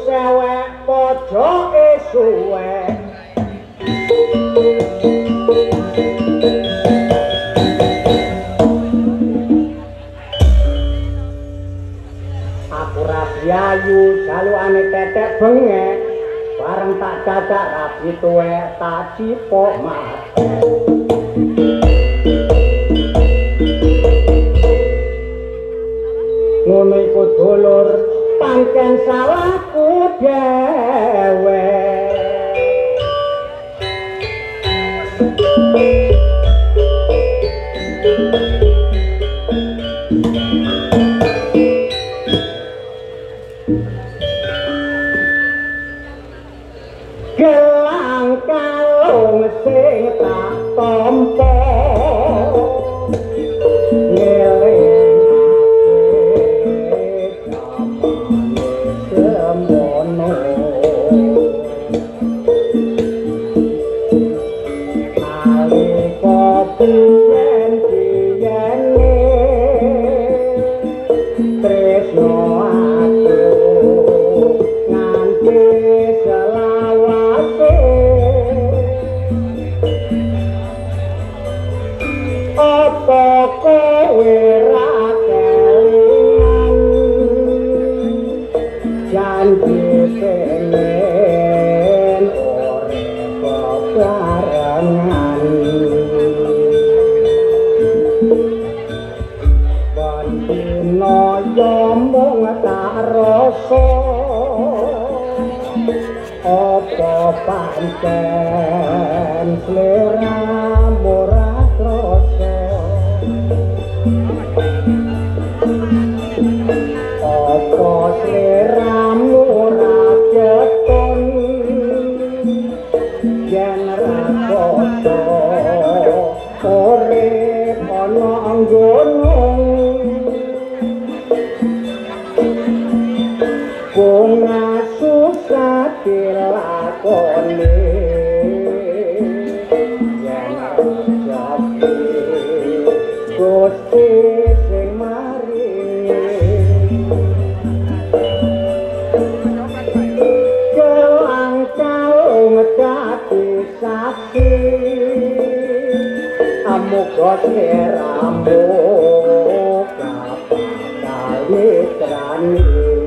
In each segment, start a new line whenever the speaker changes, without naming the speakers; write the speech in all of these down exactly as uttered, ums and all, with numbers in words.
sewek pojoke suwek. Aku rabiayu jalukane tetek bengek bareng tak dadak rabi tuwek tak cipok mate. Ngono iku dulur pancen salahku dhewe. Gelang kalung sing tak tampa pancen sliramu ora krasa apa sliramu ora ketun yen ra krasa urip ana anggonmu bunga susah dilakoni yen jati Gusti sing maringi gelang kalung dadi saksi amuga sliramu kapal mitrani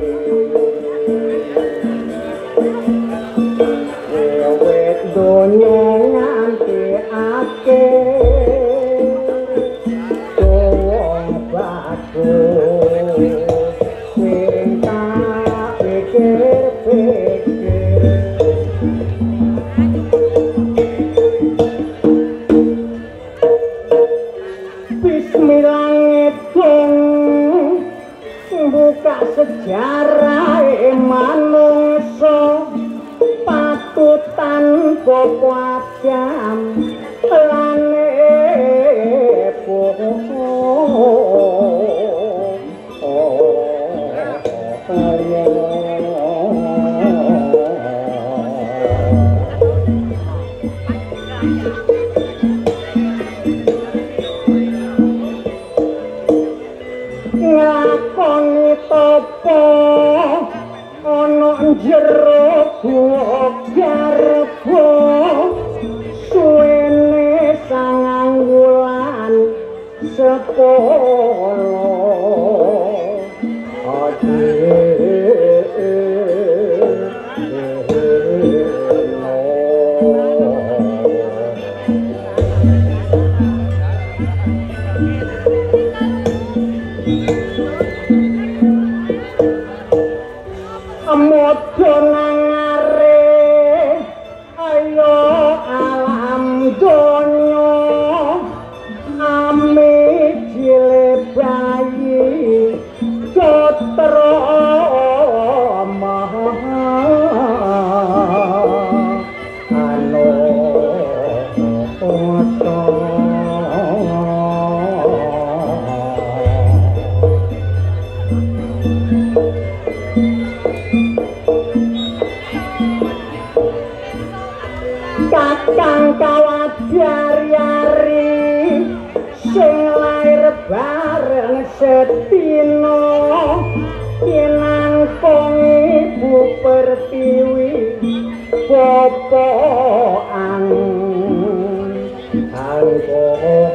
donya nganti akhir wong bagus sing tak pikir-pikir bismillah ngitung buka sejarah manungsa tanpa kuatjam lan epo ngakoni topo ana jero garpo suwene sangang wulan sepuluh kakang kawajari sing lair bareng setino kinangkung ibu per pertiwi popokan angko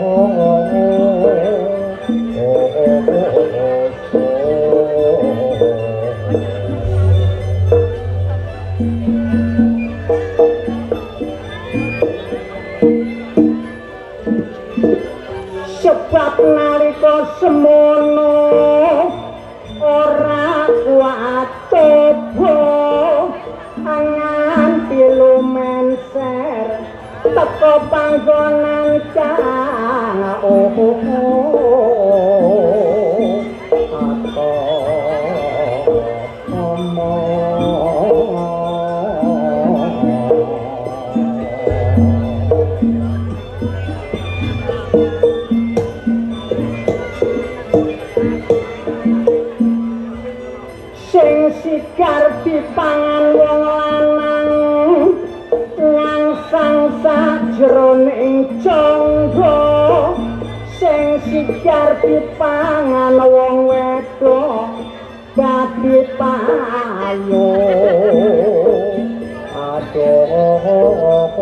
sebab nalika semono ora kuat tobo nganti lumenser teko panggonan kang oh atau sing sikar dipangan wong lanang ngangsang sajroning cangga sing sikar dipangan wong wedok dadi payo aduh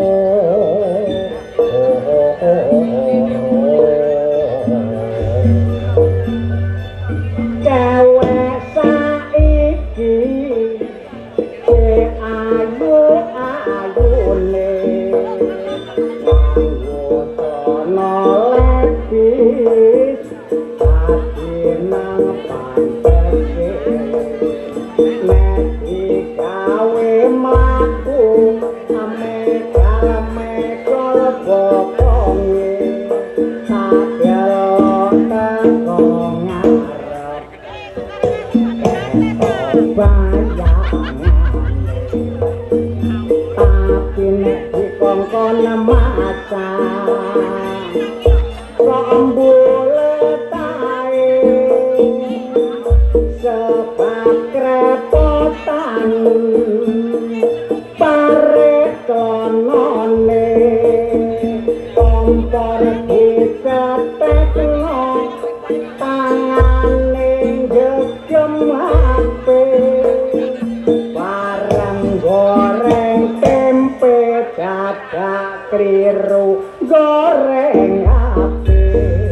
kliru goreng ape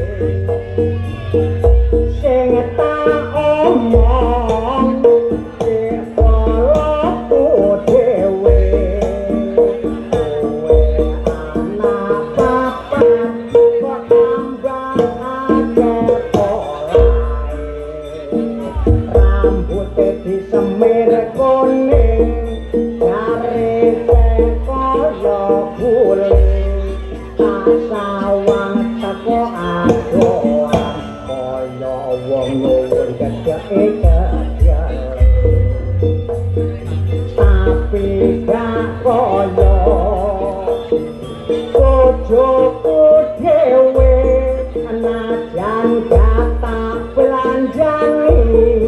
sing tak omong kepalaku dhewe kowe anak papat kok tambah akeh polahe rambute disemir kuning jare koyo bule sawang teko adoan koyo wong nyuwun gedhe kaya tapi gak koyo bojoku dhewe anajan gak tak belanjani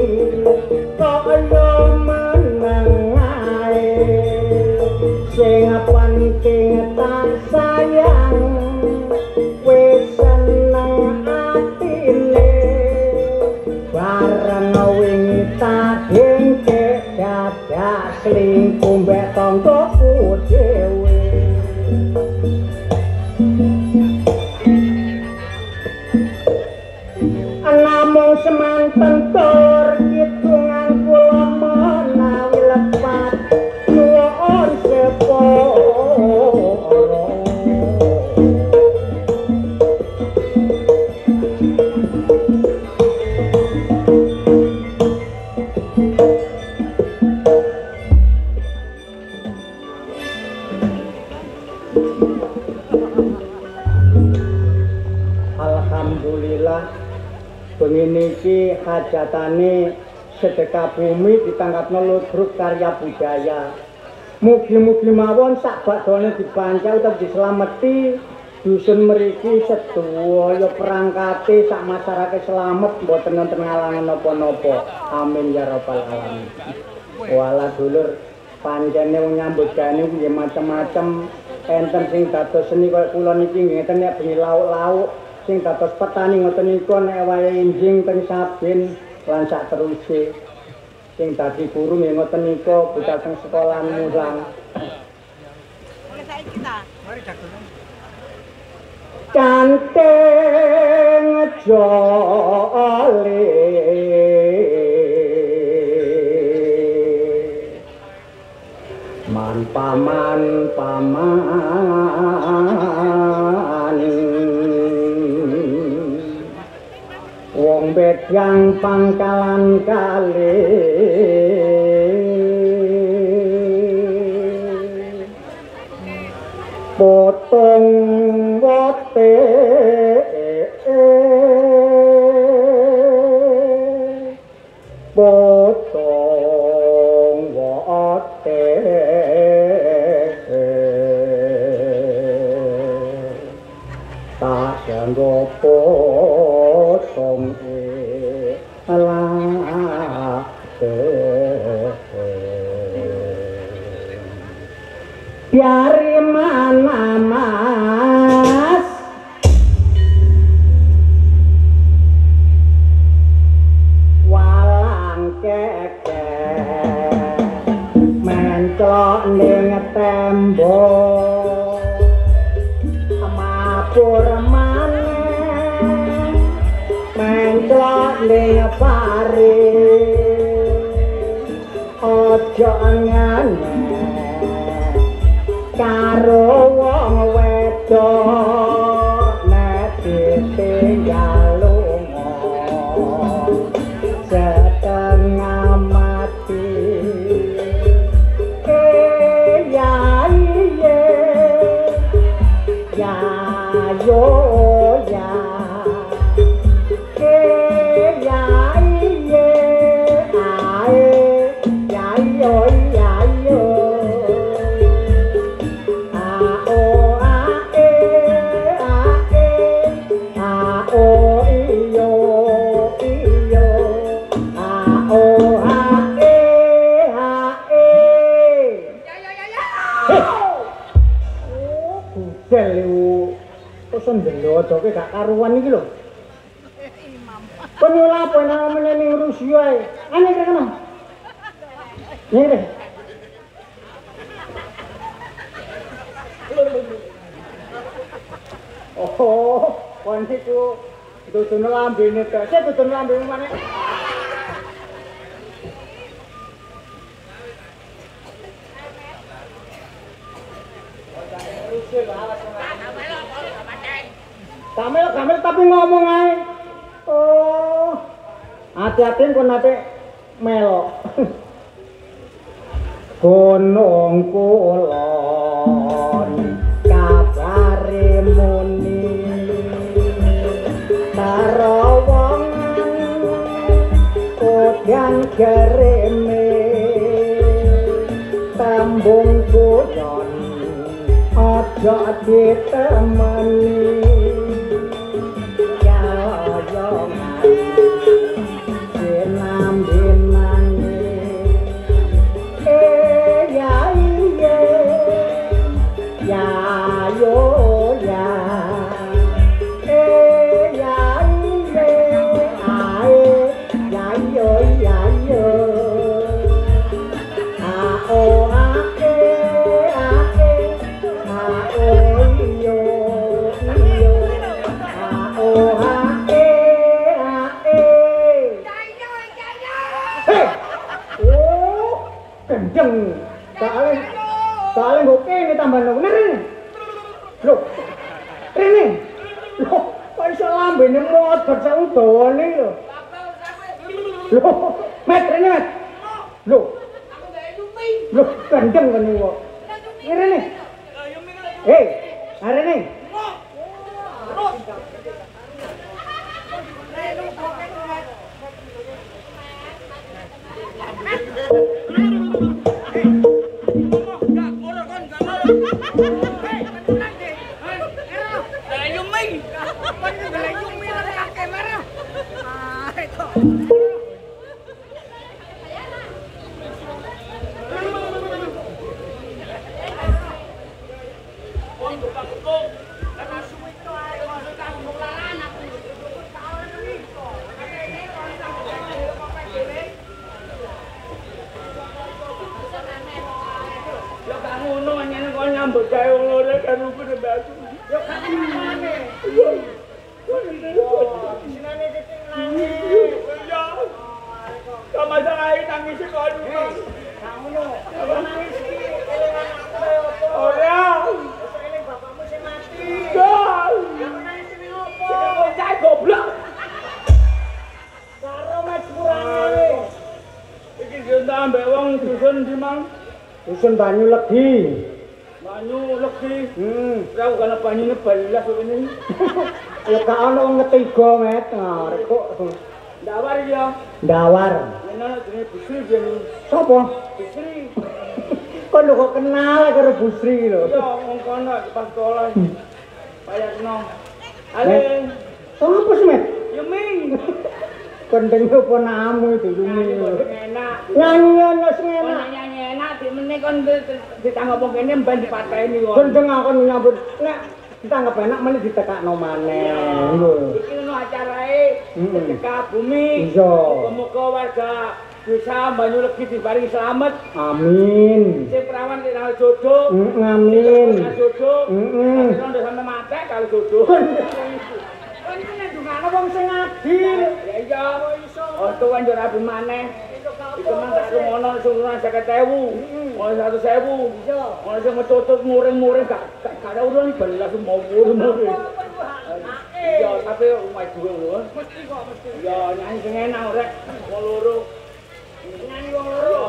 koyo meneng ae sing penting tak sayang wis seneng atine bareng wingi tak hengke dadak selingkuh mbek tanggoku dhewe namung semanten tur hitungan kula menawi lepat nuwun sepuro alhamdulillah bengi iki hajatane sedekah bumi ditangkapno ludruk karya budaya. Mugi-mugi mawon sak badane dipancang utawa dislameti dusun mriki sedaya perangkate sak masyarakat selamat mboten wonten ngalangan napa-napa. Amin ya rabbal alamin. Wala dulur panjenengan wong nyambut gawe nggih macem-macem enten sing dados seni kaya kula niki ngeten nek bengi lauk-lauk sing dados petani ngoten niku nek wae enjing teng saben lan sak teruse sing dadi guru nggih ngoten nika budal teng sekolahan mulang.
Oleh saiki ta. Mari jagoan.
Canting jole man paman paman wong bedang pangkalan kali potong wote potong wote tak sanggo potong lah biari mana mas walang keke menclok ning tembok mapur maneh menclok ning pari ojo ngene karo wong wedok nek ditinggal lunga setengah mati eh ya iye ya yo ya eh ya iye ae ya yo ya yo Sendelo doke gak karuan iki lho. Imam. Kon nyula apa nang meneni Rusia ae. Ane kene kono. Ngene. Oh, kon iku dudun lambene ta. Sik dudun lambene maneh. Kamel, kamel tapi ngomong ae. Oh. Hati-hati kon ape melok. Gunung Kulon kabare muni karo wong udan kereme tembung kuyon aja ditemani soalnya gue kene tambah nunggu nih loh ini loh kok bisa lambene motor saudawan nih loh loh met ini met loh loh kenceng kan nih kok ini nih hei hari nih tak ngono nyene kok nyambut gawe wong loro karo batu.
Yo kan mane. Sinane keting nangis.
Ya. Sama saya nangis kok dulu.
Nah ngono. Nangis iki elingan aku opo?
Ora.
Eling bapakmu sing mati.
Gol.
Ya nangis iki opo?
Bocah goblok.
Karo mas purane.
Iki jonta ambek wong dusun ndi Mang?
Dusun banyu legi.
Banyu legi.
Hmm.
Ora kana banyune balas kok ini.
Ya gak ono wong ketiga met ngarep kok.
Ndawar ya.
Ndawar.
Yen ana jenenge Busri yen.
Sopo?
Busri.
Kok lho kok kenal karo Busri lho.
Ya wong kono pas sekolah. Payakno. Ale.
Sopo sih met?
Yumi.
Kendeng apa namu itu Yumi.
Enak.
Nyanyian wis enak.
Nyanyi enak di meneh kon ditanggap wong kene mben dipateni kok.
Kendeng akan nyambut nek ditanggap enak meneh ditekakno maneh. Lho.
Iki ono acarae sedekah bumi.
Iya.
Muga-muga warga desa Banyu Legi diparingi slamet.
Amin.
Sing perawan kenal jodoh.
Amin.
Kenal jodoh.
Heeh.
Kalau udah sampe mati kalau jodoh.
Kan iki nek ndungakno wong sing adil.
Ya iya. Oh tuan yo rabi maneh. Iku man tak rumono suruhan seket ewu. Ono seratus ewu.
Iya.
Ono sing metutut muring-muring gak gak ada urun belas mau muring-muring. Iya, tapi umai dua lho.
Mesti kok mesti.
Ya nyanyi sing enak rek. Wong loro.
Nyanyi wong loro.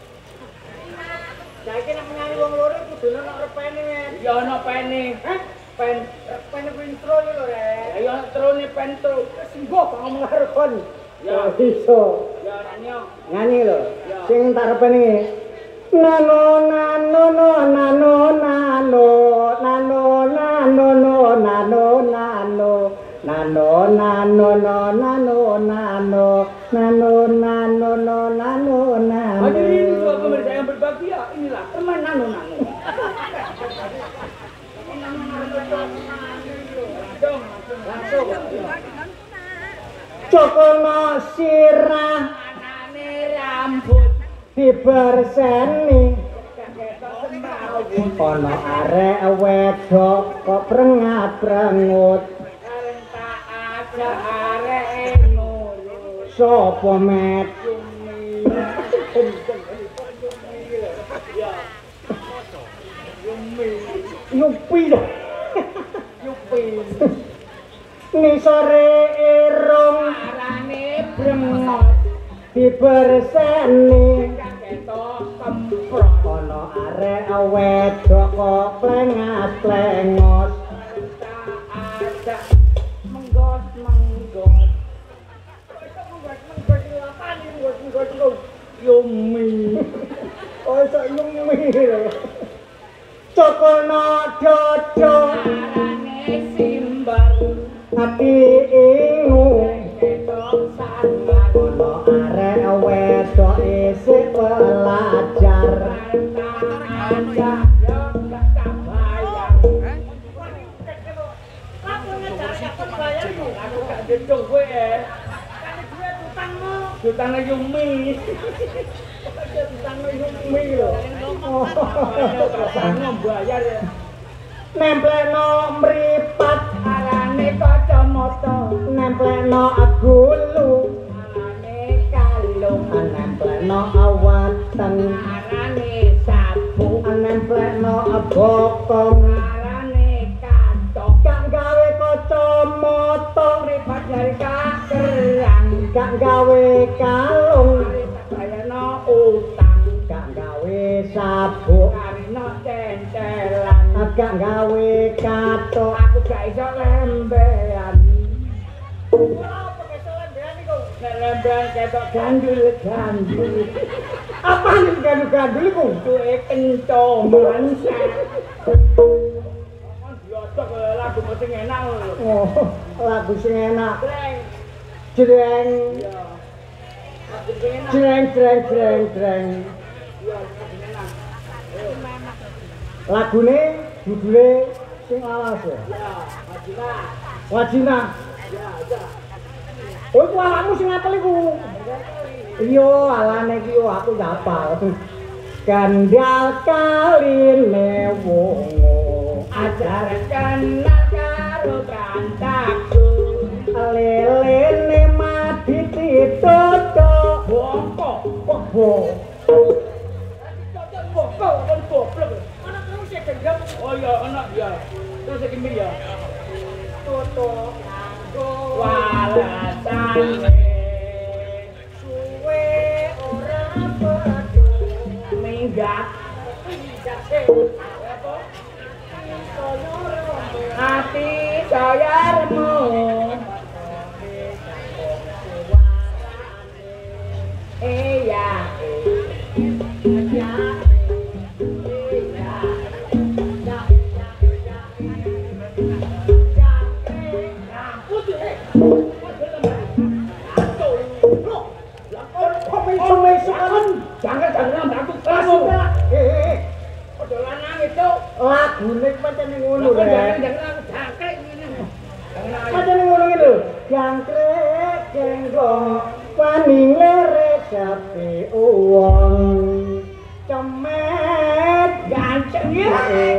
Saiki nek nyanyi wong loro kudune ono repene men.
Ya ono pene.
Hah?
Pen.
Repene ku intro iki lho rek.
Ya ono trone pen tru.
Singgo bang ngomong karo kon.
Ya
Iso.
ya nyanyi.
Nyanyi lho. Sing tarepene nano nano no nano nano nano nano no nano nano nano nano no nano nano nano nano no nano nano.
Hadirin keluarga mereka yang berbahagia, inilah teman nano nano. Langsung, langsung.
Cokono sirah
Anane rambut
diberseni
ketok semrawut.
ana arek wedok kok prengat-prengut
Kareng tak ada arek nurut.
sapa met Yupi lho
Yupi.
ni sore irung
Arane brengos
diberseni
ketok semprot.
ana arek wedok kok plengat-plengos
Tak ada menggos menggos. Yumi.
oh iso yumi lho cokono dodo
Arane simbar.
ati ingu
Ketok sangar.
ana arek wedok isih pelajar
Tak ada yo gak tak bayar.
Aku ngejak kon bayarmu.
Aku gak gedung kowe eh.
Kan duwe utangmu.
Jutane Yumi.
Utangmu
yumi lho
Sang bayar ya.
nemplekno mripat
Arane kacamata.
nemplekno gulu
Arane kalung.
nemplekno awateng
Arane sabuk.
nemplekno bokong
Arane katok.
gak gawe kacamata
Ripat dari kakerang.
gak gawe kalung
Bayarno utang.
gak gawe sabuk
Karena centelan.
gak gawe katok
Aku gak iso lembean.
apa kesolan bean iku?
Nek lembean ketok gandul gandul.
apa nih gandul-gandul iku
Duwe kencoman. Kon diotok lagu sing enak lho.
oh lagu sing enak
Breng.
jreng
Iya. Lagu sing enak.
jreng jreng jreng jreng
Iya, lagu sing enak.
lagune judule sing alas ya
Ya, Majina.
Wajina
Ya, ya.
oh iku awakmu sing apel iku iya alane iki yo aku gak apal
Kandal kaline wongo
ajar kenal karo kancaku
lelene mati titoto
bongko
bobo
bongko kon goblok ana terus e gendam oh ya ana ya terus iki mi ya toto nganggo walatane suwe ora padha minggat hati sayarmu iya jangan jangan aku langsung eh ojo lanang itu
lagune pancen ngono lho
jangan jangan aku jangkrik ngene
pancen ngono iki lho jangkrik gendong paning lere sapi uwong cemet
ganteng ya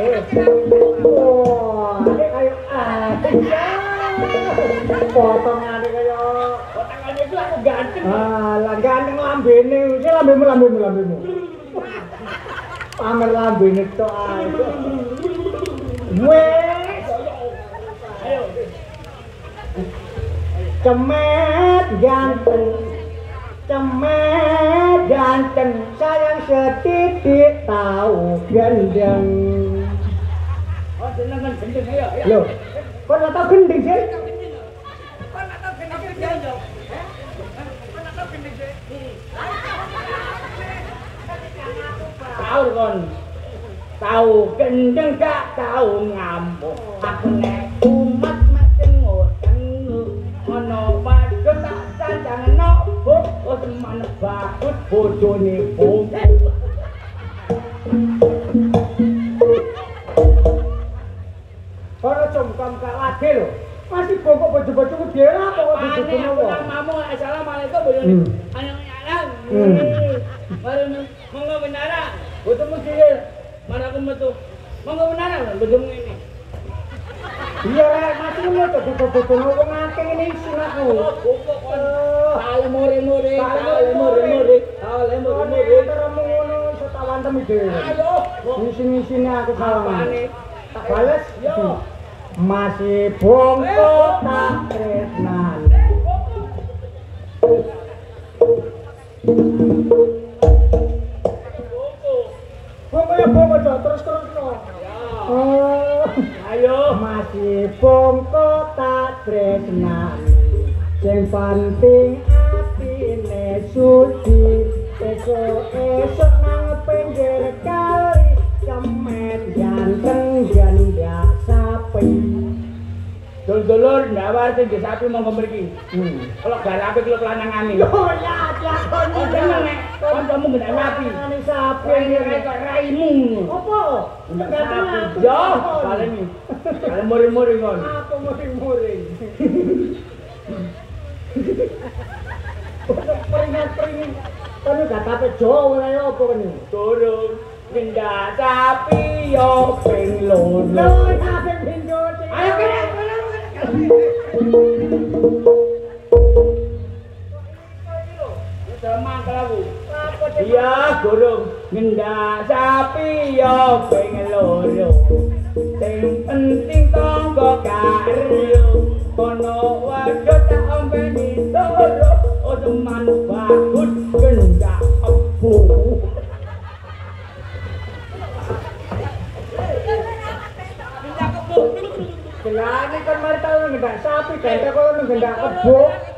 wah ini kayak ah potongane kaya
potongan itu aku ganteng
ah lah ganteng lambene iki lambemu lambemu lambemu pamer lambene tok ae wes
ayo
cemet ganteng cemet ganteng sayang setitik tahu gendeng
oh seneng kan gendeng ayo ayo
lho kok ora tau gendeng sih
kok nak tau gendeng sih yo eh kok nak tau gendeng sih tahu kon tahu gendeng gak tahu ngamuk aku nek umat macen ngoten ono padha tak sandang no oh seman bakut bojone bom
ora congkam gak lagi lho masih bongkok bojo-bojo ku dhewe apa kok
aku namamu assalamualaikum bojone anak anak baru monggo benara bojomu sih mana aku metu monggo benara bojomu ini
iya rek masih ngono to bojo-bojo wong akeh ngene isin aku
ale more-more ale more-more ale more-more
teremu ngono iso tak wantem dhewe
ayo
isin-isine aku salah
apane
tak bales
yo
masih bongkok tak tresnan bongkok ya bongkok terus terus no oh
ayo
masih bongkok tak tresnan sing penting atine suci esok-esok nang pinggir kali cemet ganteng janda sapi
dulur-dulur ndawar sing sapi monggo mriki
hmm.
kalau garape kilo lanangane
oh ya diakon
oh jeneng nek kancamu gendak sapi
ini sapi
ini kok raimu
apa
ganteng yo baleni kale muri-muri kon
aku muring-muring peringat-peringat kan gak tape Jawa ya apa kan
turun pindah sapi yo ping loro
lho sapi pindho
ayo kene sama kelabu iya gorong ngendak sapi yo ping loro sing penting tangga karo ono wadon tak ompeni loro oh teman bagus gendak ebu
Gelane kan mari tau ngendak sapi ganda kok ngendak kebo.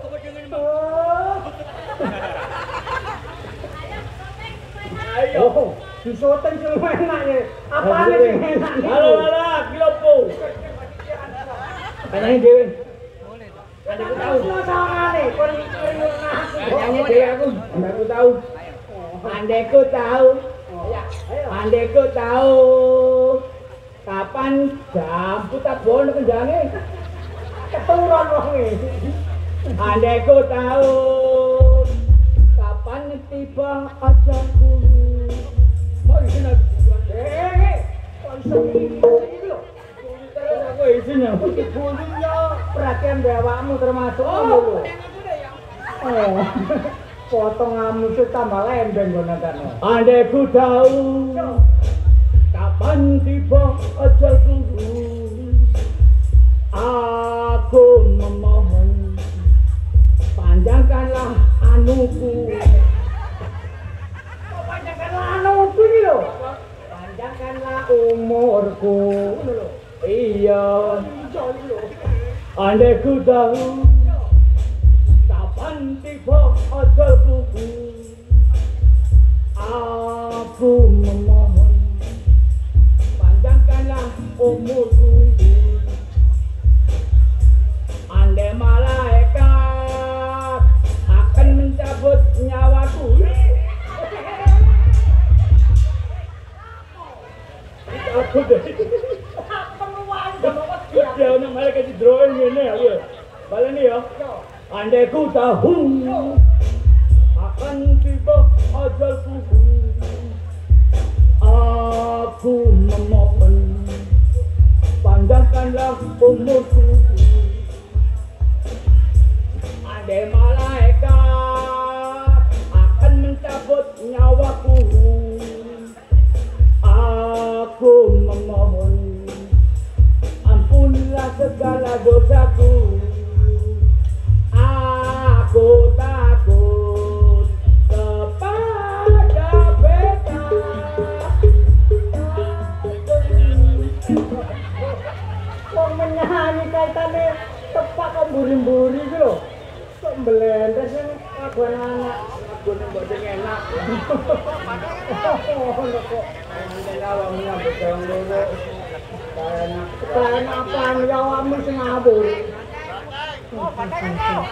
ayo
Disoten sing enak ya. Apane sing enak niku?
halo halo kilopo tanyane dhewe Adekku tahu.
Sosokane kon ngurung aku.
Tanyane dhewe aku, aku tahu. Andekku tahu. Andekku tahu. Kapan jam putar bono kenjange?
Keturun wonge.
Andekku tahu. Kapan tiba ajalku?
iki lho.
Aku isin ya.
Bunyinya perhatian awakmu termasuk ngono lho. Oh. Potong amusnya tambah lembeng ngono kan.
Andai ku tahu kapan tiba ajalku, aku memohon panjangkanlah anuku.
Panjangkanlah anuku iki lho. Panjangkanlah umurku ngono lho.
Iya. Andai ku tahu kapan tiba ajalku, aku memohon panjangkanlah umurku. Andai malaikat akan mencabut nyawaku, aku deh. Ya, nak malaikat di drawing ini aku. Baleni ya. Andai ku tahu akan tiba ajalku, aku memohon panjangkanlah umurku. Andai malaikat akan mencabut nyawaku, aku memohon ampunilah segala dosaku. Aku takut kepada beta.
Wong menyanyi kaitane tepak kok mburi-mburi iki lho. Kok mblendres sing laguan anak. Lagu ning mbok sing enak. Ngono kok. Nek awakmu nyambut gawe ngono. Enak. Kayak apa ya awakmu sing ngawur. Oh, banteng kok.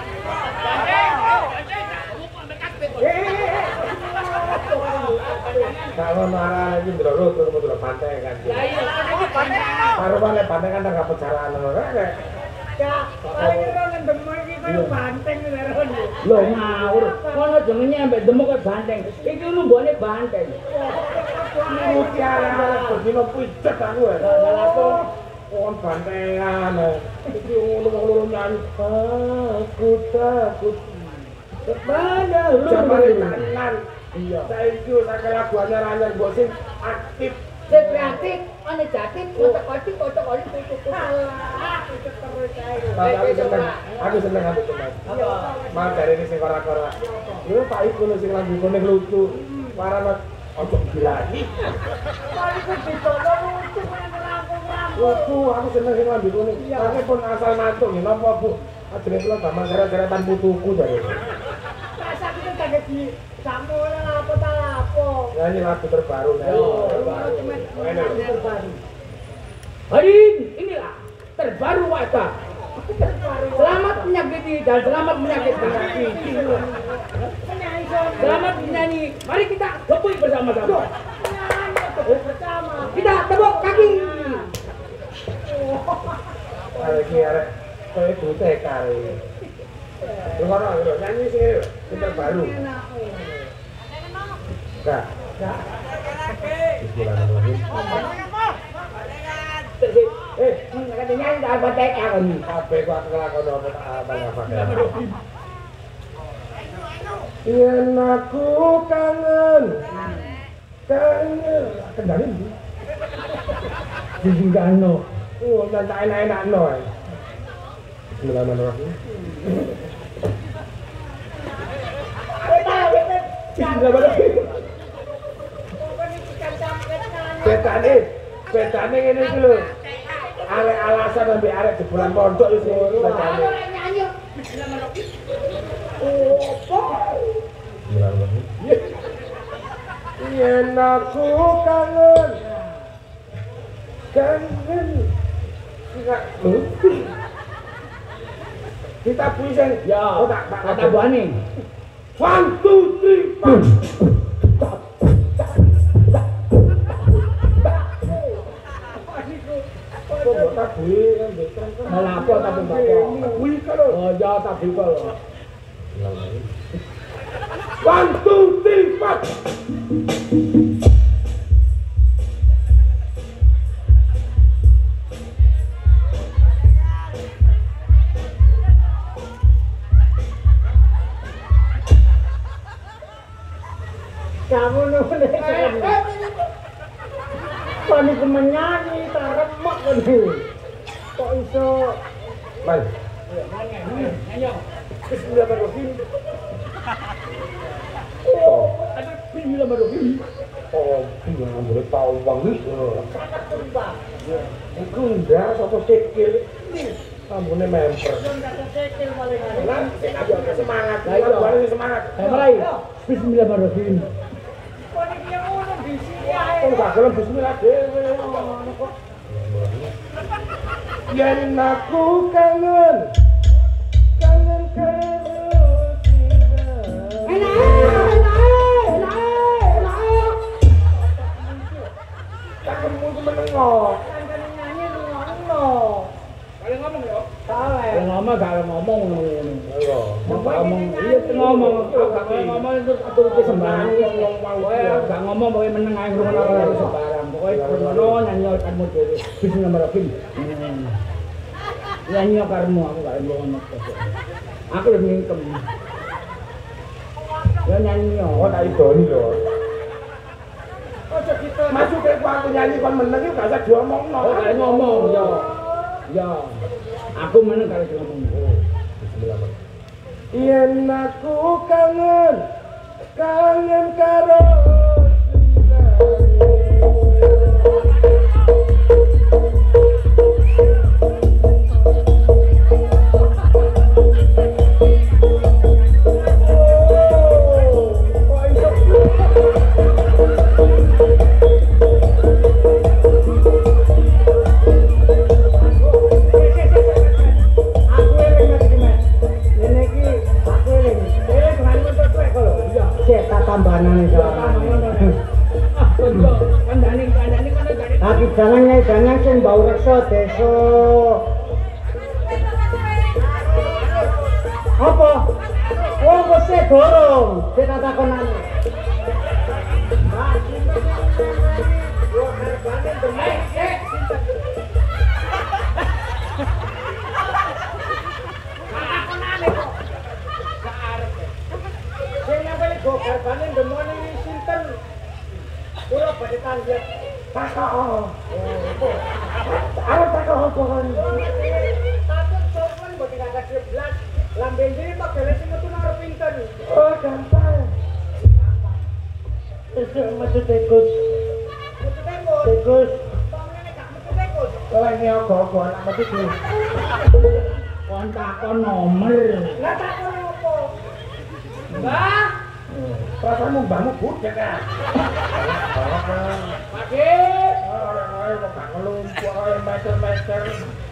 Kalau marah lagi ndoro terus motor pantai kan.
Ya iya, iki banteng kok.
Karo balik pantai kan enggak pecaran ngono kan.
Ya, paling ora nang demek iki kaya banteng lho.
Lho ngawur, kono jenenge ambek demuk kok banteng. Iki lumbone banteng.
Mutiara begino pijet aku ya.
Lah apa?
Wong bantengan. Iki ngono-ngono nyanyi. Aku takut
Kepada
Jaman
lu.
tenan.
Iya.
Saiki sak lagu anyar-anyar mbok sing aktif.
Sing kreatif, ane jatit, kotak-kotak, kotak-kotak, kotak-kotak.
Aku seneng, aku seneng aku tenan. Mal dari ini sing ora-ora. Yo Pak Iku sing lagu kuning lucu. Parane ojo gila iki.
Paling dicono lucu nang rangkung-rangkung.
Lucu, aku seneng sing lagu kuning. Tapi pun asal mantuk ya napa Bu? Ajene kula gaman gara-gara putuku jare.
Rasa kita kaget di sampo apa ta apa.
Nyanyi lagu terbaru ya.
Terbaru.
Hari inilah terbaru Wata. Selamat menyakiti dan selamat menyakitkan. Selamat menyanyi. Mari kita tepuk bersama-sama.
Bersama.
Kita tepuk kaki.
Iki arek kowe bute kare. Ngono lho, nyanyi sing sing terbaru. Enggak. Enggak. Bismillahirrahmanirrahim.
Eh, nggak nyanyi dah buat tekar ni.
Kabeh kok nglakoni apa apa ya. Yen aku kangen. Kangen. Kendali.
Dijingkano.
Oh, nyanyi enak-enak no. Bismillahirrahmanirrahim. Betane, betane ngene iki lho. Arek alasan ambek arek jebolan pondok wis ngono betane. Yen aku kangen. Kangen. Enggak lucu. Kita puisi
Ya,
oh tak tak
kata buane.
One, two, three, four. Kok mbok tabuhi kan besan kan.
Malah apa tapi bapak.
Tabuhi kalau.
Oh, ya tapi kalau.
One, two, three, four.
Kon iku menyanyi ta remek lho. Kok iso
Mas,
Ayo.
bismillahirrahmanirrahim.
Oh, ada bismillahirrahmanirrahim.
Oh, iya boleh tahu wangi.
sangat tumbang.
Iku ndak sapa sikil. Ambune memper.
Enggak kesekil malingan.
Lan sing aku semangat.
Lah iya.
Lan semangat.
Ayo mulai. Bismillahirrahmanirrahim.
Kon iki ngono bisi ae.
Kok gak gelem bismillah dhewe ngono kok. Yen aku kangen. Kangen karo sira.
Enak, enak, enak, enak.
Kangenmu ku menengo.
Kan nyanyi ngono.
Kalian ngomong ya?
Salah.
Kalau ngomong kalau ngomong ngono.
Ayo.
Ngomong iya ngomong kalau ngomong itu atur ke sembarang ngomong wae gak ngomong pokoke meneng ae ngono ora sembarang pokoke ngono nyanyi karmu dhewe bismillahirrahmanirrahim nyanyi karmu aku gak ngono aku lho ngingkem ya nyanyi yo
Oh, tak idoni lho.
Ojo gitu.
Maksudnya aku nyanyi kon meneng iki gak usah diomongno.
oh gak ngomong yo yo aku meneng kalau ngomong
Bismillahirrahmanirrahim. Yen aku kangen, kangen karo
Tapi jangan nyai jangan sing bau reksa desa. Apa? Wong wis gorong, sik tak takonane. Sing nyampe go garbane demone sinten? Kula badhe tanggap. Takok. Arep takok apa kan? Takut sopan boten gak seblas. Lambe ndiri kok gale sing metu nang pinten. Oh, gampang. Esuk metu tekus. Metu tekus. Tekus. Pamane gak metu tekus. Lah ini ogo-ogo anak metu iki.
kon takon nomor
Lah takon apa?
Mbah
perasaanmu mbahmu budek kan.
Pagi
Ora kok gak ngelumpuk kaya meter-meter.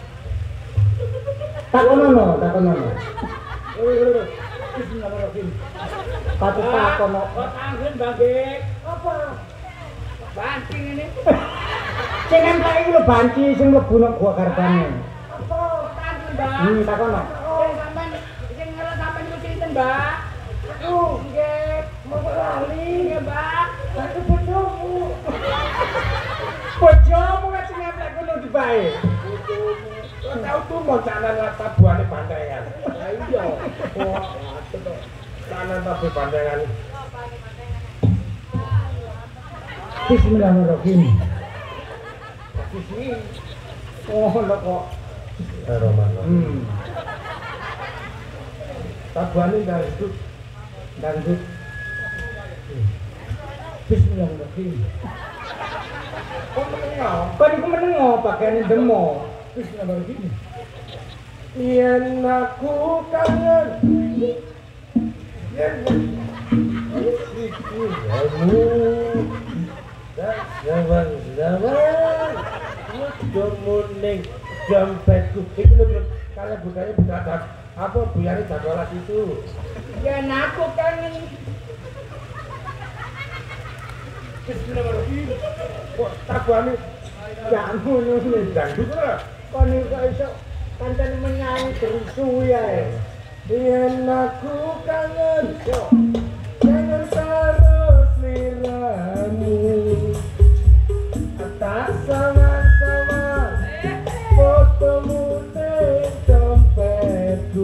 Takonono, takonono.
Bismillahirrahmanirrahim.
Patut takono.
Kok tanggen Bang
Apa?
Banting ini.
Sing entek iki lho banci sing mlebu nang gua garbane.
Apa? Tanggen Mbak.
Hmm, takono.
Sing sampean sing ngeres sampean niku sinten, Mbak? Aku nggih, mau lali nggih, Mbak.
Aku bojomu. Bojomu wis ngeplek ngono dibae.
Kok tau tuh mau canan tabuhane bantengan.
Lah iya.
Wah, canan tabuh bantengan.
Bismillahirrahmanirrahim.
Sisi.
Oh, lho kok.
Roman.
Hmm.
Tabuhane dangdut.
Dangdut.
Bismillahirrahmanirrahim.
Kok menengo?
Kon iku menengo pakaiane demo.
Bismillahirrahmanirrahim.
Yen aku kangen. Yen iki kamu. Zaman-zaman udah muning dompetku. Iki lho kalau bukanya buka dak apa buyane dadolas itu.
Ya aku kangen. Bismillahirrahmanirrahim.
Kok tabuhane
Ya ngono iki.
dangdut ora?
Kon iku iso pancen menyanyi tersuwi ae.
Yen aku kangen. Kangen karo sliramu. Tak sama-sama fotomu ning dompetku.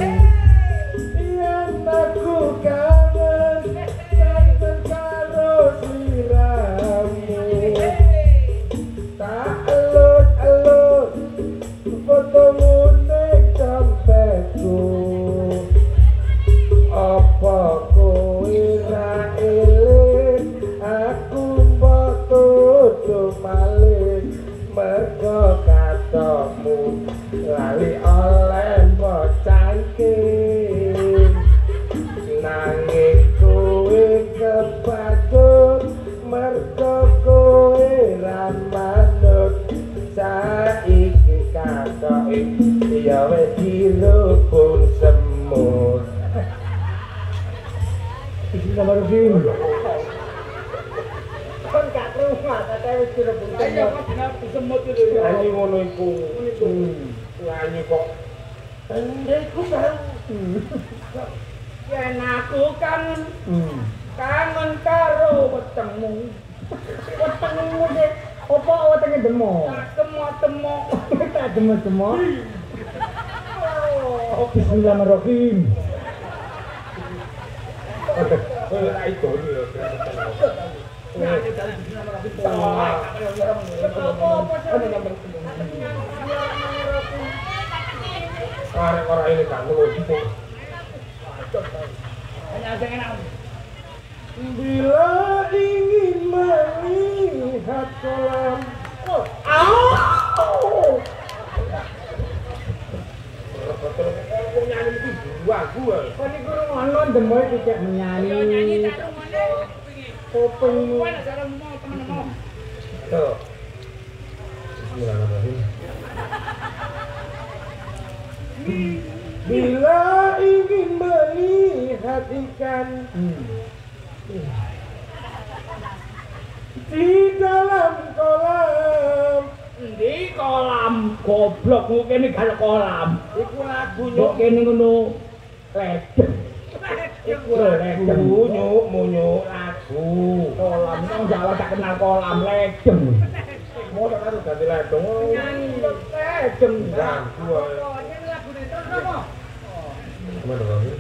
Yen aku kangen kangen karo sliramu. mergo katomu lali oleh bocangking nanging kowe kepadut mergo kowe ra manut saiki katoke ya wis dirubung semut.
Bismillahirrahmanirrahim. Kon gak krungu kate wis dirubung semut.
Ayo kok dina semut itu ya.
Nyanyi ngono iku. Nyanyi kok.
Ndekku baru. Yen aku kangen. Kangen karo wetengmu.
Wetengmu sih opo wetenge demo?
Temo-temo.
Tak demo-demo. Oh, bismillahirrahmanirrahim.
Kowe ra iso ya. Arek ora ini kan lho. Bila ingin melihat kolam.
Oh.
Nyanyi iki dua gua.
Kon iku ngono demo iki cek menyanyi.
Yo nyanyi tak ngene.
Kupingmu.
Kowe nek jare mau temen-temen.
Tuh. Bismillahirrahmanirrahim. Bila ingin melihat ikan di dalam kolam.
Endi kolam goblok kene gak kolam.
Iku lagu
Kok kene ngono ledeng.
Iku lagu nyuk munyuk lagu.
Kolam nang Jawa tak kenal kolam ledeng.
Mau tak karo ganti ledeng.
Nyanyi ledeng.
Lagu ae.
Nyanyi lagune terus apa?
Bismillahirrahmanirrahim.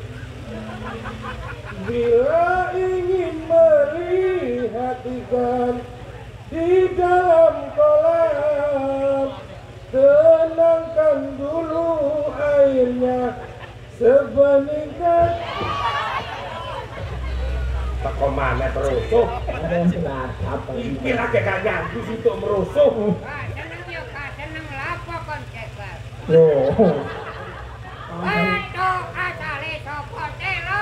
Bila ingin melihat ikan di dalam kolam, tenangkan dulu airnya sebeningkat. Tak komane merusuh.
Apa
Iki lagi gak nyambi situ merusuh.
Pak, seneng yo, Kak. Seneng lapo kon cekel.
Loh.
Ayo, asale sapa telo?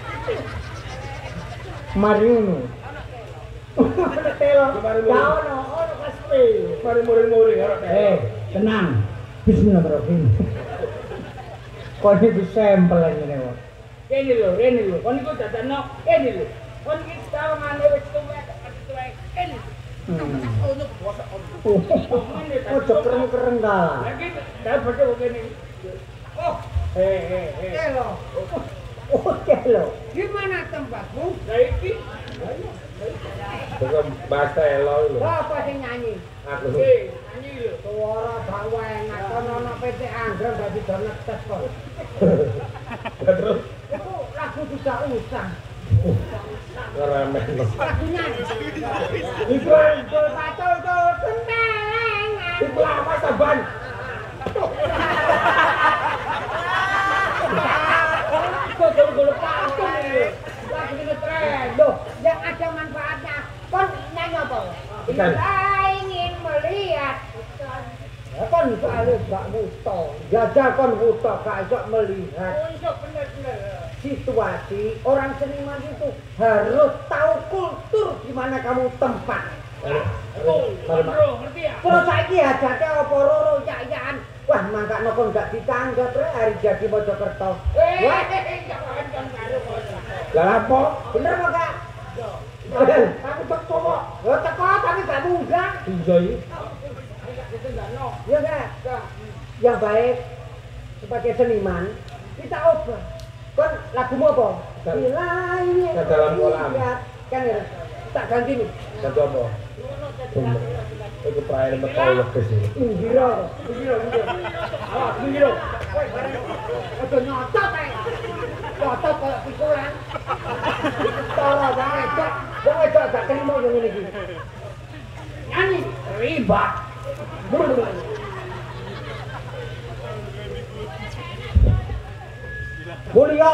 Mari ngono. Telo. Kau no ono kaspe.
Mari muring-muring ora
Eh, tenang. Bismillahirrahmanirrahim. Kau ini bisa sampel aja nih, Wak.
Kene lho, kene lho. Kon iku dadakno kene lho. Kon iki sawangane wis tuwek, tuwek kene. Ono bosok ono.
Ojo kereng-kereng kalah.
Lagi dak bodo kene. Oh, eh eh eh.
Telo.
Oh, telo.
Gimana tempatmu?
Lah iki
Dengan bahasa elo lho.
Apa sing nyanyi?
Aku.
eh nyanyi lho.
Suara bawa enak kono ana P T Anggrek dadi donet tes kok.
Terus
Itu lagu juga usang.
ngeremen.
Lagunya
Iku
Gol patul tuh kentelengan.
iku apa saban?
Kok gol-gol pantun iki. Lagu ini tren.
Loh, yang ada manfaatnya. Kon nyanyi apa?
Bukan.
Bila ingin melihat
Kon soalnya gak wuto. Jajal kon wuto gak iso melihat
Untuk bener-bener.
situasi. Orang seniman itu harus tahu kultur di mana kamu tempat.
Oh, bro, ngerti ya?
Terus saiki hajate apa roro yak-yakan. Wah, mangkakno kon gak ditanggap rek hari jadi Mojokerto.
Eh,
Wah,
jangan kan karo kok.
Lah apa?
bener apa gak?
Aku teko kok.
Yo teko tapi gak munggah.
Iya iki.
Ya enggak? Yang baik sebagai seniman kita obah. Kon lagumu apa?
Ke-
Bila ini
ke dalam kolam.
lihat. Kan ya, tak ganti nih.
Kado apa? Iku praene metu lebes iki.
Inggiro, inggiro, inggiro.
Awas, minggir.
Ojo nyotot ae. Nyotot kaya pikulan.
Tara bae, Cok. Wong wedok gak terima yang ngene iki.
Nyanyi ribet.
Mulia.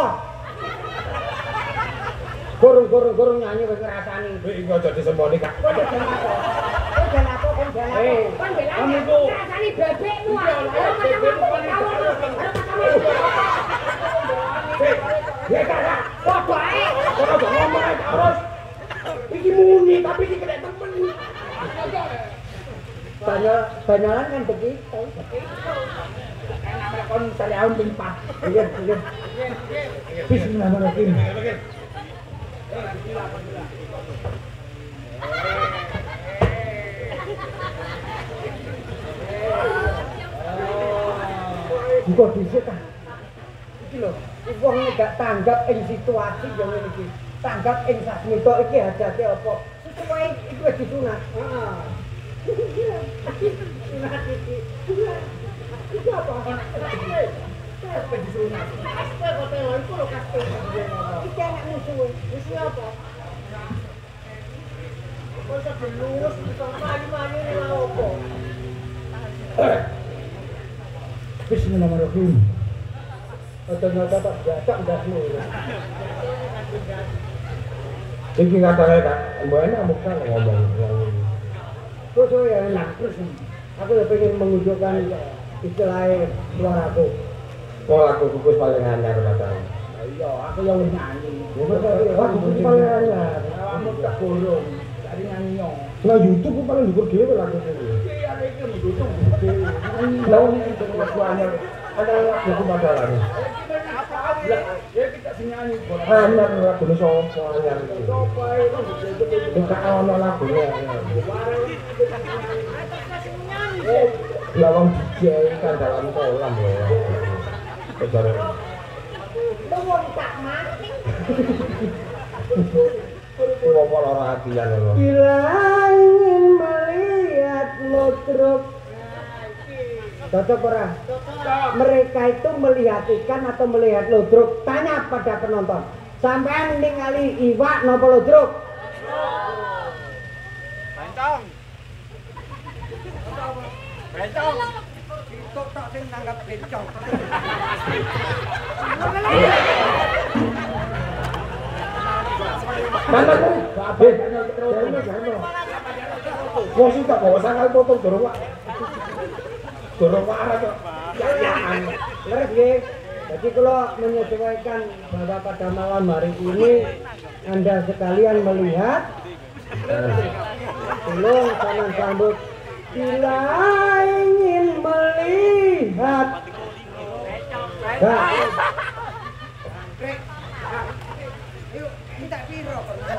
Gorong gorong gorong nyanyi wis ngrasani.
Kowe iki aja disemboni, Kak.
Kok jan apa? Kok jan apa kon
Eh,
Kon belanya
kamu itu.
rasane bebekmu. Ayo
Ya kakak,
padha ae.
kok aja ngomong ae terus. Iki muni tapi iki kena temen.
Banyak banyakan kan begitu.
Namanya kon sariawan ping empat.
Iya, iya.
Bismillahirrahmanirrahim.
Buka dhisik ta. Iki lho, wong nek gak tanggap ing situasi yo ngene iki. Tanggap ing sasmita iki hajate apa? Sesuai iku wis disunat. Heeh. Sunat iki. Iki apa? Apa disunat? Kaspe kok telo iku lho kaspe. Iki anak musuh. Musuh apa? Kok sebelus bisa mari-mari lha opo?
Bismillahirrahmanirrahim.
Ternyata tak biasa ndasmu.
Iki katanya Kak, mbak enak muka ngomong.
Terus saya ya enak terus. Aku ya pengen mengunjukkan istilahnya suaraku.
Wong lagu kukus paling anyar katanya.
Iya, aku yang wis nyanyi.
Lagu kukus paling anyar.
Kamu tak burung, dari nyanyi nyong.
Nah YouTube paling dhuwur dhewe lagu kuwi.
Iya, iki mendukung dhewe.
Lah wong iki lagu anyar. Ada lagu kumadalan.
Lah, ya kita sing nyanyi bola.
Anyar lagune sapa anyar iki.
Sopo ae kan gitu.
Enggak ono lagune anyar. Lah wong D J kan dalam kolam lho. Kejar.
Wong tak mati.
Wong ora hatian lho.
Bila ingin melihat lotruk. Cocok ora? Mereka itu melihat ikan atau melihat lodruk? Tanya pada penonton. Sampean ningali iwak napa lodruk?
Bencong. Bencong. Itu tok sing nanggap bencong.
Mana kuwi? Babe. Wong sing tak bawa sangkal potong durung wak. Durung waras kok.
Jangan. Leres nggih. Jadi kalau menyesuaikan bahwa pada malam hari ini Anda sekalian melihat tolong jangan sambut bila ingin melihat. Nah,
Yuk, minta piro.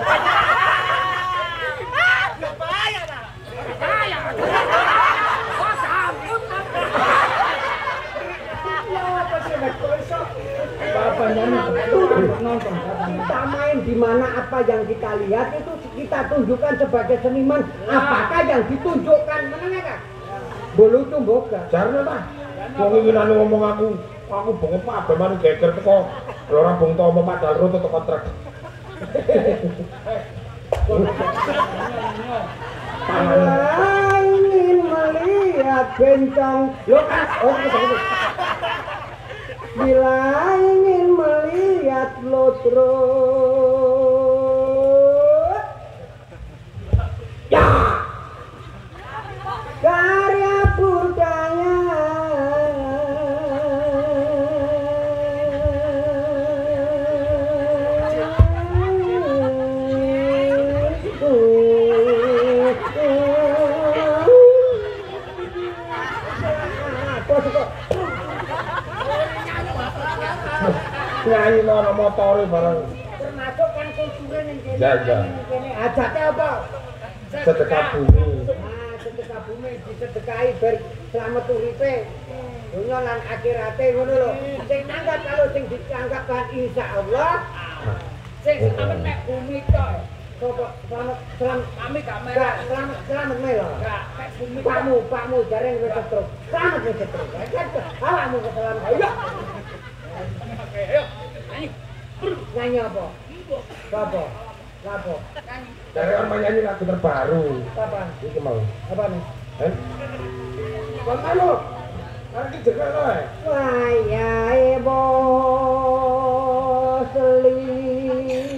Bahaya ta? Bahaya. Oh, sampun.
Bapak nyanyi betul nonton. Kita main di mana apa yang kita lihat itu kita tunjukkan sebagai seniman. Apakah yang ditunjukkan menengah kan? Bolu itu boga.
Jarno ta. Wong iki nang ngomong aku, aku bengep apa manut geger teko ora bung tomo padahal rute teko truk.
Ingin melihat bencong lokas. Oh, betul. Bila ingin melihat lotruk, ya karya budaya.
Nyanyi ana motore bareng.
Termasuk kan kulture ning kene.
Ya, ya.
Kene ajake apa?
Sedekah bumi.
Ah, sedekah bumi disedekahi ber selamat uripe. Dunya lan akhirate ngono lho. Sing nanggap kalau sing dianggap kan insyaallah
Sing selamat mek bumi tok.
sapa selamat selamat
Kami kamera.
selamat selamat melo.
Enggak, mek bumi tok.
Pakmu, pakmu jare wis setruk. Selamat wis setruk. Kan awakmu kesalahan. Ayo.
Oke, ayo. Nyanyi.
Nyanyi apa? Apa? Apa?
Dari orang nyanyi lagu terbaru.
Apa?
Iki mau.
Apa nih?
Eh? Kon anu. Arep dijegal kowe.
Wayahe bos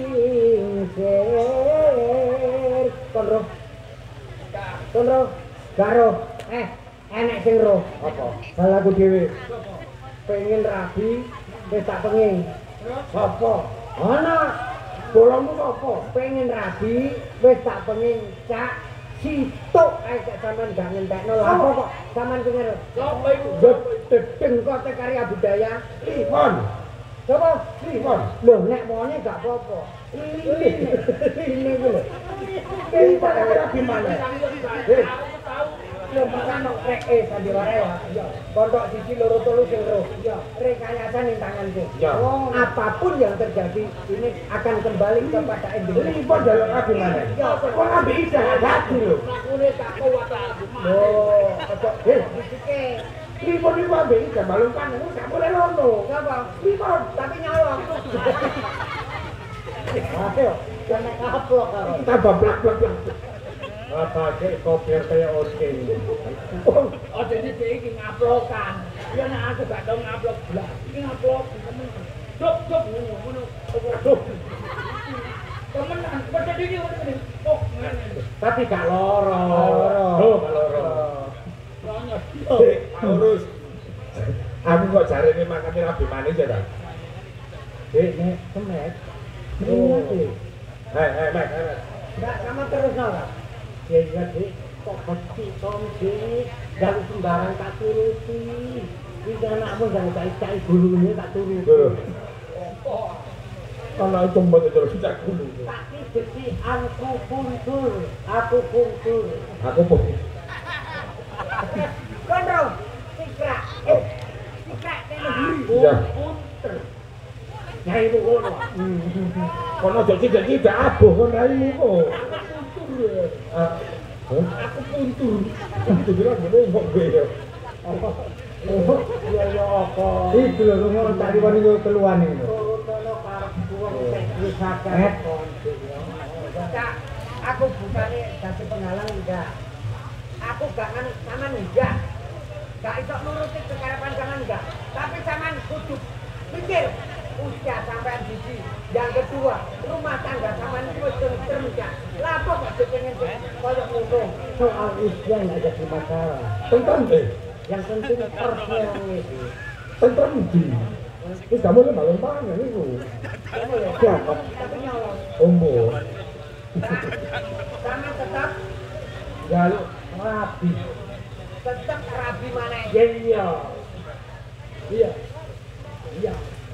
lingsir. Konro. Konro. Karo eh enek sing roh.
Apa?
Salahku dhewe. Pengen rabi wis tak pengen.
Sapa?
Ana
Bolongmu apa?
pengen rabi wis tak pengen cak situk ae cak sampean gak ngentekno lha apa kok sampean pengen
Sopo iku?
dedeng kok te karya budaya.
Limon.
Sapa?
Limon.
Lho nek wone gak apa-apa. Ini ku lho.
Iki pada rabi mana?
Eh, aku tahu.
Lho makan kok rek eh sandiwara ya. Iya. Pondok siji loro telu sing roh. Iya. Rekayasa ning tanganku.
Ya.
Oh, apapun yang terjadi ini akan kembali kepada ending.
Limon jalur rabi mana?
Ya,
Kok rabi isa hati lho.
Lakune gak kuat aku.
Oh, ojo eh dicike.
Limon iku ambek isa balung panen gak boleh lono.
Ngapa?
Limon.
Tapi nyolong. Ayo, kena kaplok karo.
Tambah blak-blak. Apa kek kopier kaya oke.
Oh, jadi dia iki ngaplokan. Ya nek aku gak tau ngaplok blas. Iki ngaplok temen. Dok, dok ngono ngono. Dok. Temenan, padha iki ngene. Oh, ngene.
Tapi gak loro. Oh, gak loro.
Soalnya
Dek, urus. Aku kok jarene makane rabi manis ya ta?
Dek, nek kemek.
Oh. Hei, hei, Mek, hei, Mek.
Enggak sama terus ora. Ya iya, Dek. Kok beti tom, Dek. Jangan sembarang tak turuti. Iki anakmu jangan cai-cai gulune tak turuti.
Tuh. Ana tumbet terus cak gulu.
Tapi beti aku kuntur, aku kuntur.
Aku pun
Kontrol, sikrak. Eh, sikrak nek
Iya.
kuntur. Nyai mu ngono.
kono aja tidak abuh kon raimu kok.
kuntur.
Ah, huh?
Aku kuntur.
Itu bilang ngene kok gue ya.
Ya ya apa?
Iki lho ngono tak diwani yo keluhan iki.
Turutono karepku wong sing wis akeh konco. Cak, aku bukannya dadi penghalang enggak. Aku gak kan sampean enggak. Gak iso nuruti kekarepan sampean enggak. Tapi sampean kudu mikir usia sampean siji. Yang kedua, rumah tangga sampean iki wis tentrem enggak. Lah apa kok pengen koyo ngono? Soal usia enggak jadi masalah.
Tentang eh,
Yang penting persnya itu.
tentang di. Wis gak boleh balon tangan iku.
Siapa? Tapi nyolong.
Ombo.
Sama tetap
Jaluk
rabi. Tetap rabi mana?
ya iya. Iya. Iya.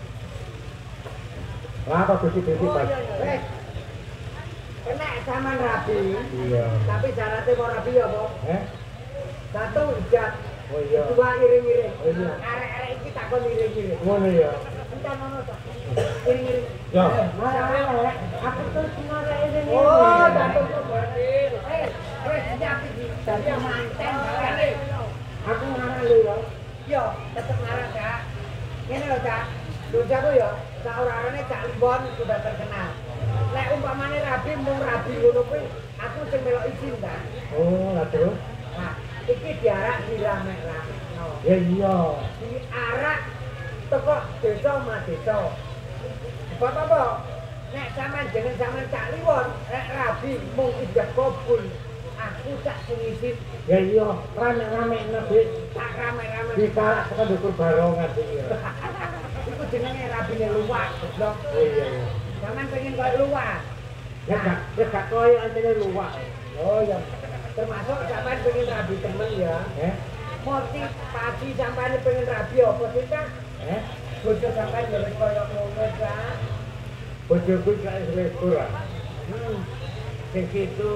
Apa besi-besi
Oh
Pak?
iya iya. Eh, kena zaman rabi.
Iya.
Tapi syaratnya mau rabi ya, Bos.
Eh?
Satu ijat.
Oh iya.
Dua iring-iring.
Oh iya.
Arek-arek iki takon iring-iring.
Ngono ya.
Entah nono tak. Iring-iring.
Ya.
Mana aku tuh cuma iring-iring. Oh, satu tuh berarti. Eh, wes siap iki. Dadi manten bareng. Aku ngarang lu ya. Yo, tetep ngarang, Kak. Ngene lho, Kak. Dojaku ya, sak ora-orane Cak Limbon sudah terkenal. Lek umpamane rabi mung rabi ngono kuwi, aku sing melok izin, Kak.
Oh, lah terus.
Nah, iki diarak dirame-rame.
Ya iya.
Diarak teko desa ma desa. Apa-apa? Nek sampean jeneng sampean Cak Liwon, nek rabi mung ijab kabul. Aku tak sing izin.
Ya iya, rame-rame nabi.
Tak rame-rame.
Dikarak tekan dukur barongan iki ya.
Iku jenenge rabine luwak, goblok.
Oh iya iya.
Sampean pengen koyo luwak.
Ya gak, ya gak koyo antene luwak.
Oh ya, termasuk sampean pengen rabi temen ya.
Eh?
Motivasi sampean pengen rabi apa sih, Kak?
Eh?
Bojo sampean ya wis koyo ngono, Kak.
Bojoku gak wis ora.
Hmm.
Sing situ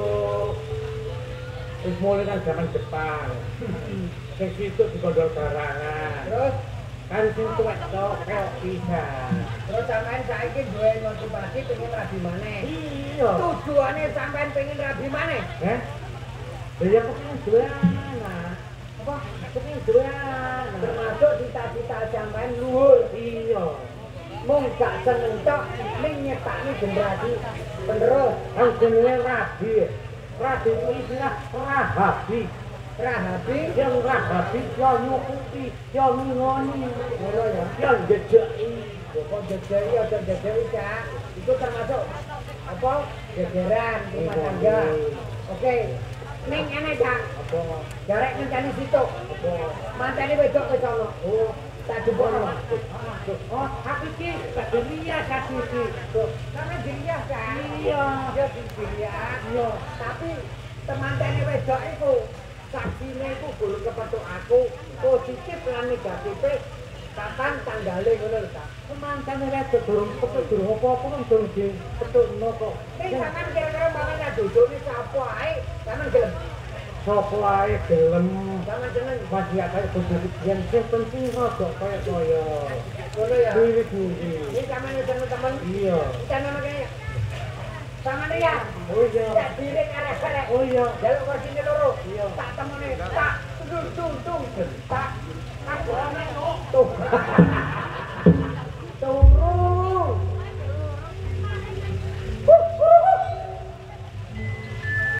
wis mulai kan zaman Jepang. Sing situ dikondol garangan.
Terus
Kan sing tuwek tok kok bisa.
terus sampean saiki duwe motivasi pengen rabi maneh.
Iya.
Tujuane sampean pengen rabi maneh.
Eh? Ya kepengin duwean.
Apa?
Kepengin duwean.
Termasuk cita-cita sampean luhur.
Iya.
Mung gak seneng tok ning nyepakne generasi penerus.
Kan jenenge rabi. Rabi itu istilah rahabi.
Rahabi
Yang rahabi yo nyukupi, yo ngoni.
ngono ya.
Yo jejeki.
Kok jejeri aja jejeri, Cak. Itu termasuk apa? Jejeran rumah tangga. Oke.
Ning ene Kang. Apa? Garek ngencani situ. Apa? Mantene wedok wis ana. Oh, tak jupuk. Oh, hakiki dirias hakiki. Karena dirias kan. Iya, dia dirias. Iya, tapi temantene wedok iku saksine iku guru kepethuk aku positif lan negatif. Kapan tanggale ngono lho, Kak. Mantene wedok durung kepethuk durung apa-apa kan durung dipethukno kok. Ning sampean kira-kira mamane dudune sapa ae? Sampeyan gelem sapa ae gelem. Sampeyan jeneng masih kaya bojo yang sing penting rodok kaya kaya. Ngono ya. Duwi-duwi. Iki sampeyan teman-teman. Iya. Sampeyan makane sampeyan ya. Oh iya. Tak direk arek-arek. Oh iya. Jaluk kursine loro. Iya. Tak temene. Tak tung tung tung. Tak aku ana tuh.